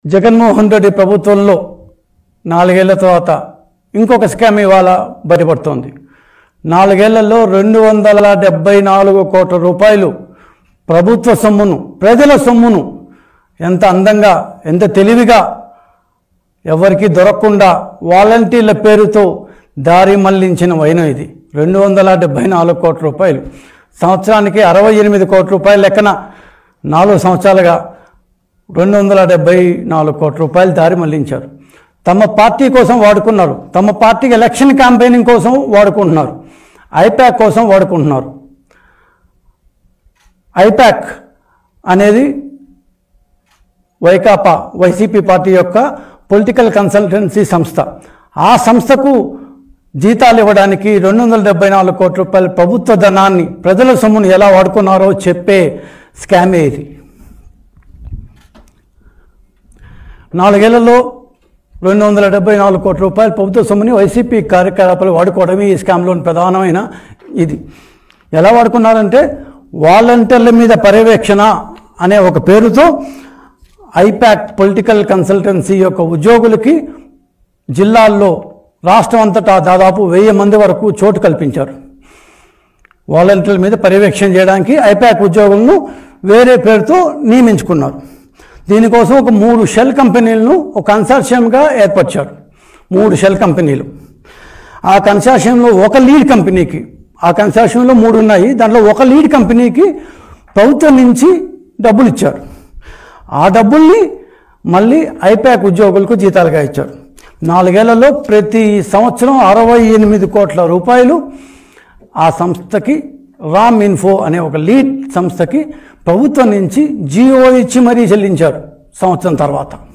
జగన్మోహన్ రెడ్డి ప్రభుత్వంలో 4 ఏళ్ల తర్వాత ఇంకొక స్కామ్ ఇవాళ బయటపడుతోంది. 4 ఏళ్లలో 274 కోట్ల రూపాయలు ప్రభుత్వ సొమ్మును, ప్రజల సొమ్మును ఎంత అందంగా, ఎంత తెలివిగా, ఎవరికి దొరకకుండా వాలంటీర్ల పేరుతో దారి మళ్లించిన వైనం ఇది. 274 కోట్ల రూపాయలు, సంవత్సరానికి 68 కోట్ల రూపాయల లెక్కన 4 సంవత్సరాలుగా 274 కోట్ల రూపాయలు దారి మళ్లించారు. తమ పార్టీ కోసం వాడుకున్నారు, తమ పార్టీకి ఎలక్షన్ క్యాంపెయినింగ్ కోసం వాడుకుంటున్నారు, ఐప్యాక్ కోసం వాడుకుంటున్నారు. ఐప్యాక్ అనేది వైసీపీ పార్టీ యొక్క పొలిటికల్ కన్సల్టెన్సీ సంస్థ. ఆ సంస్థకు జీతాలు ఇవ్వడానికి 274 కోట్ల రూపాయల ప్రభుత్వ ధనాన్ని, ప్రజల సొమ్మును ఎలా వాడుకున్నారో చెప్పే స్కామే ఇది. 4 ఏళ్లలో 274 కోట్ల రూపాయల ప్రభుత్వ సొమ్ముని వైసీపీ కార్యకలాపాలు వాడుకోవడమే ఈ స్కామ్లోని ప్రధానమైన ఇది. ఎలా వాడుకున్నారంటే, వాలంటీర్ల మీద పర్యవేక్షణ అనే ఒక పేరుతో ఐప్యాక్ పొలిటికల్ కన్సల్టెన్సీ యొక్క ఉద్యోగులకి జిల్లాల్లో, రాష్ట్రం అంతటా దాదాపు 1000 మంది వరకు చోటు కల్పించారు. వాలంటీర్ల మీద పర్యవేక్షణ చేయడానికి ఐప్యాక్ ఉద్యోగులను వేరే పేరుతో నియమించుకున్నారు. దీనికోసం ఒక 3 షెల్ కంపెనీలను ఒక కన్సార్షియంగా ఏర్పరిచారు. 3 షెల్ కంపెనీలు. ఆ కన్సార్షియంలో ఒక లీడ్ కంపెనీకి, ఆ కన్సార్షియంలో 3 ఉన్నాయి, దాంట్లో ఒక లీడ్ కంపెనీకి ప్రభుత్వం నుంచి డబ్బులు ఇచ్చారు. ఆ డబ్బుల్ని మళ్ళీ ఐప్యాక్ ఉద్యోగులకు జీతాలుగా ఇచ్చారు. 4 ఏళ్లలో ప్రతి సంవత్సరం 68 కోట్ల రూపాయలు ఆ సంస్థకి, రామ్ ఇన్ఫో అనే ఒక లీడ్ సంస్థకి ప్రభుత్వం నుంచి జీవో ఇచ్చి మరీ చెల్లించారు సంవత్సరం తర్వాత.